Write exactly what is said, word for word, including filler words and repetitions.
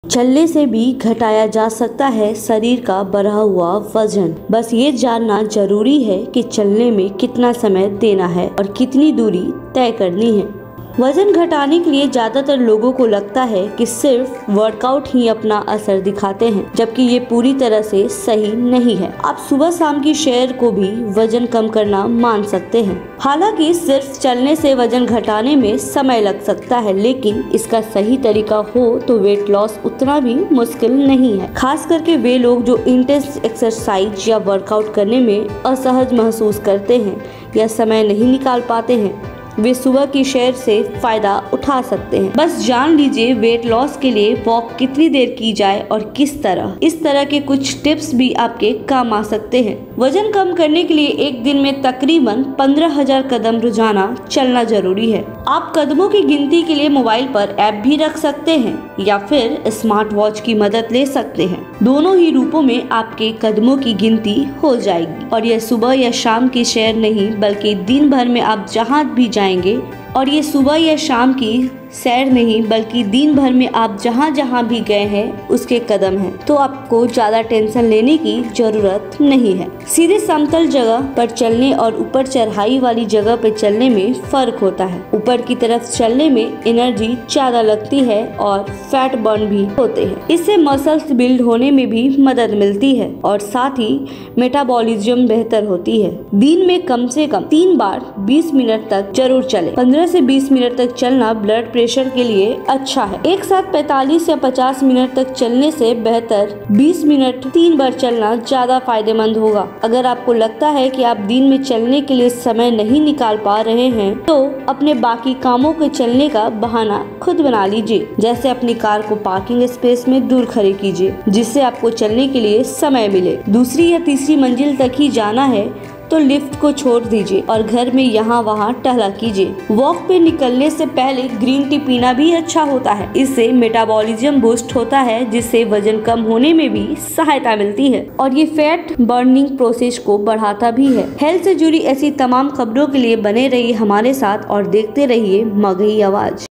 चलने से भी घटाया जा सकता है शरीर का बढ़ा हुआ वजन। बस ये जानना जरूरी है कि चलने में कितना समय देना है और कितनी दूरी तय करनी है। वजन घटाने के लिए ज्यादातर लोगों को लगता है कि सिर्फ वर्कआउट ही अपना असर दिखाते हैं, जबकि ये पूरी तरह से सही नहीं है। आप सुबह शाम की सैर को भी वजन कम करना मान सकते हैं। हालांकि सिर्फ चलने से वजन घटाने में समय लग सकता है, लेकिन इसका सही तरीका हो तो वेट लॉस उतना भी मुश्किल नहीं है। खास करके वे लोग जो इंटेंस एक्सरसाइज या वर्कआउट करने में असहज महसूस करते हैं या समय नहीं निकाल पाते हैं, वे सुबह की सैर से फायदा उठा सकते हैं। बस जान लीजिए वेट लॉस के लिए वॉक कितनी देर की जाए और किस तरह। इस तरह के कुछ टिप्स भी आपके काम आ सकते हैं। वजन कम करने के लिए एक दिन में तकरीबन पंद्रह हजार कदम रोजाना चलना जरूरी है। आप कदमों की गिनती के लिए मोबाइल पर ऐप भी रख सकते हैं या फिर स्मार्ट वॉच की मदद ले सकते हैं। दोनों ही रूपों में आपके कदमों की गिनती हो जाएगी। और यह सुबह या शाम की सैर नहीं, बल्कि दिन भर में आप जहाँ भी जाएंगे और ये सुबह या शाम की सैर नहीं बल्कि दिन भर में आप जहाँ जहाँ भी गए हैं उसके कदम हैं, तो आपको ज्यादा टेंशन लेने की जरूरत नहीं है। सीधे समतल जगह पर चलने और ऊपर चढ़ाई वाली जगह पर चलने में फर्क होता है। ऊपर की तरफ चलने में एनर्जी ज्यादा लगती है और फैट बर्न भी होते हैं। इससे मसल्स बिल्ड होने में भी मदद मिलती है और साथ ही मेटाबॉलिज्म बेहतर होती है। दिन में कम से कम तीन बार बीस मिनट तक जरूर चले। पंद्रह से बीस मिनट तक चलना ब्लड प्रेशर के लिए अच्छा है। एक साथ पैंतालीस या पचास मिनट तक चलने से बेहतर बीस मिनट तीन बार चलना ज्यादा फायदेमंद होगा। अगर आपको लगता है कि आप दिन में चलने के लिए समय नहीं निकाल पा रहे हैं, तो अपने बाकी कामों के चलने का बहाना खुद बना लीजिए। जैसे अपनी कार को पार्किंग स्पेस में दूर खड़ी कीजिए, जिससे आपको चलने के लिए समय मिले। दूसरी या तीसरी मंजिल तक ही जाना है तो लिफ्ट को छोड़ दीजिए और घर में यहाँ वहाँ टहला कीजिए। वॉक पे निकलने से पहले ग्रीन टी पीना भी अच्छा होता है। इससे मेटाबॉलिज्म बूस्ट होता है, जिससे वजन कम होने में भी सहायता मिलती है और ये फैट बर्निंग प्रोसेस को बढ़ाता भी है। हेल्थ से जुड़ी ऐसी तमाम खबरों के लिए बने रहिए हमारे साथ और देखते रहिए मगही आवाज।